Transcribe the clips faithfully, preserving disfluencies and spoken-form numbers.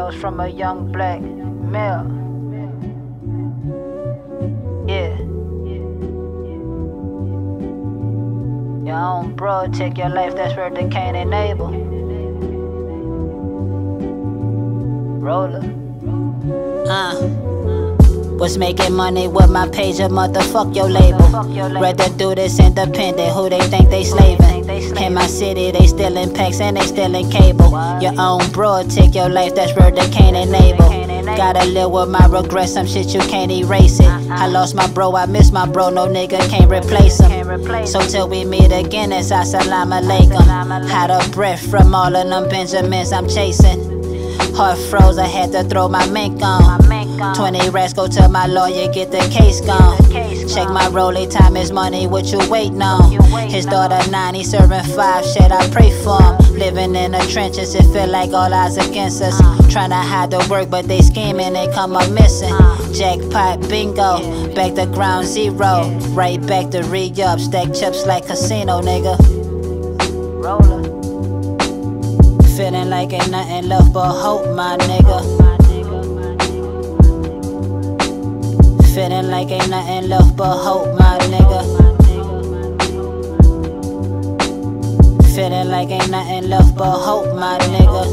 tales from a young black male. Yeah. Your own bro take your life, that's where they can't enable. Roller. Uh. Was making money with my page, a motherfuck your label. Rather do this independent, who they think they slaving. In my city, they stealing packs and they stealing cable. Your own bro take your life, that's where they can't enable. Gotta live with my regrets, some shit you can't erase it. I lost my bro, I miss my bro, no nigga can't replace him. So till we meet again, it's assalamu alaikum. Had a breath from all of them Benjamins I'm chasing. Heart froze, I had to throw my mink on. Twenty racks go to my lawyer, get the case gone. Check my rollie, time is money, what you waiting on? His daughter nine, he serving five, shit I pray for him. Living in the trenches, it feel like all odds against us. Trying to hide the work, but they scheming, they come up missing. Jackpot bingo, back to ground zero. Right back to re-up, stack chips like casino, nigga. Roller. Feeling like ain't nothing left but hope, my nigga. Feeling like ain't nothing left but hope, my nigga. Feeling like ain't nothing left but hope, my nigga.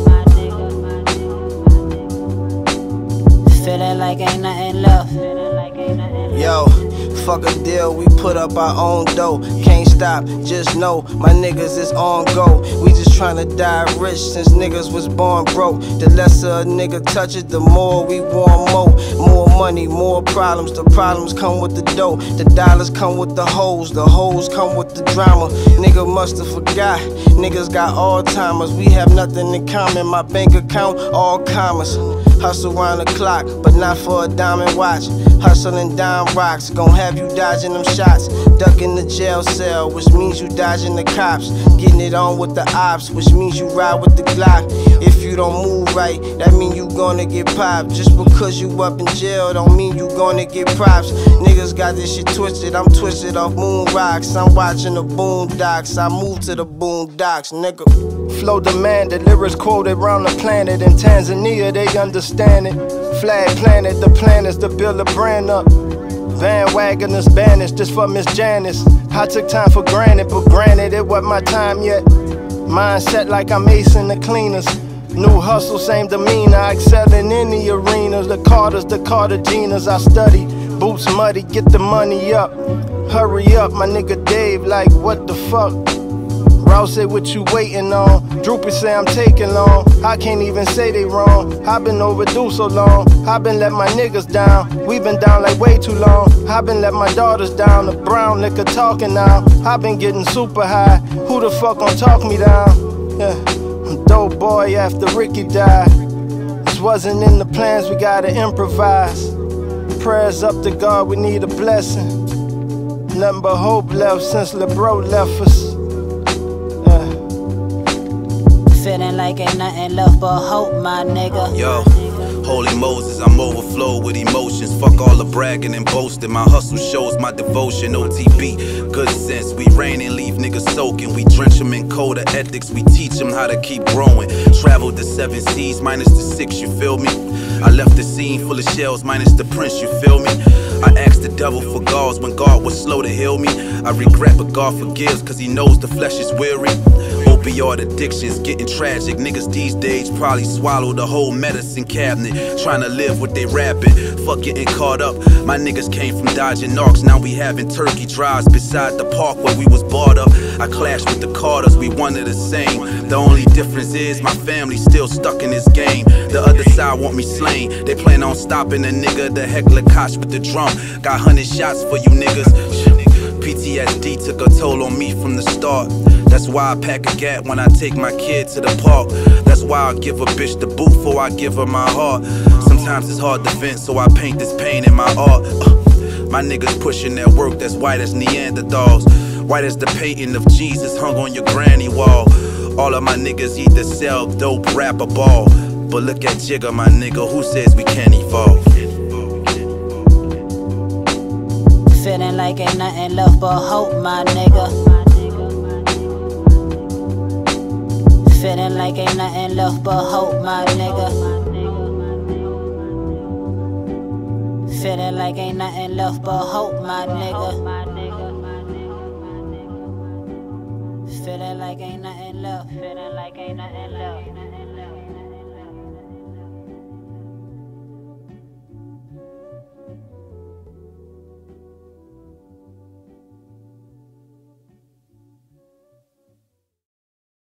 Feeling like ain't nothing left. Yo, fuck a deal, we put up our own dough. Can't stop, just know my niggas is on go. We just tryna die rich since niggas was born broke. The lesser a nigga touch it, the more we want more. More money, more problems. The problems come with the dough. The dollars come with the hoes. The hoes come with the drama. Nigga musta forgot. Niggas got Alzheimer's. We have nothing in common. My bank account, all commas. Hustle round the clock, but not for a diamond watch. Hustling dime rocks, gon' have you dodging them shots. Ducking the jail cell, which means you dodging the cops. Getting it on with the ops, which means you ride with the Glock. If you don't move right, that mean you gonna get popped. Just because you up in jail don't mean you gonna get props. Niggas got this shit twisted, I'm twisted off moon rocks. I'm watching the boondocks, I move to the boondocks, nigga. Flow demanded, lyrics quoted round the planet. In Tanzania, they understand it. Flag planted, the plan is to build a brand up. Bandwagon is banished just for Miss Janice. I took time for granted, but granted it wasn't my time yet. Mindset like I'm acing the cleaners. New hustle, same demeanor. I excel in any arena. The Carters, the Cartagenas. I study, boots muddy, get the money up. Hurry up, my nigga Dave, like what the fuck? Rouse say what you waiting on. Droopy say I'm taking long. I can't even say they wrong. I been overdue so long. I been let my niggas down. We been down like way too long. I been let my daughters down. The brown liquor talking now. I been getting super high. Who the fuck gon' talk me down? Yeah, I'm dope boy after Ricky died. This wasn't in the plans, we gotta improvise. Prayers up to God, we need a blessing. Nothing but hope left since LeBro left us. Feeling like ain't nothing left but hope, my nigga. Yo, holy Moses, I'm overflowed with emotions. Fuck all the bragging and boasting. My hustle shows my devotion. O T B, good sense. We rain and leave niggas soaking. We drench them in code of ethics. We teach them how to keep growing. Traveled the seven seas minus the six, you feel me? I left the scene full of shells minus the prince, you feel me? I asked the devil for gauze when God was slow to heal me. I regret but God forgives cause he knows the flesh is weary. Opioid addictions getting tragic. Niggas these days probably swallow the whole medicine cabinet. Trying to live what they rapping. Fuck getting caught up. My niggas came from dodging narcs. Now we having turkey drives beside the park where we was brought up. I clashed with the Carters, we one of the same. The only difference is my family still stuck in this game. The other side want me slain. They plan on stopping a nigga. The heckler Koch with the drum. Got hundred shots for you niggas. P T S D took a toll on me from the start. That's why I pack a gat when I take my kid to the park. That's why I give a bitch the boot before I give her my heart. Sometimes it's hard to vent, so I paint this pain in my art. uh, My niggas pushing that work that's white as Neanderthals. White as the painting of Jesus hung on your granny wall. All of my niggas either sell dope, rap, or ball. But look at Jigga, my nigga, who says we can't evolve? Feeling like ain't nothing left but hope, my nigga. Feeling like ain't nothing left but hope, my nigga. Feeling like ain't nothing left but hope, my nigga. Feeling like ain't nothing left. Feeling like ain't nothing left.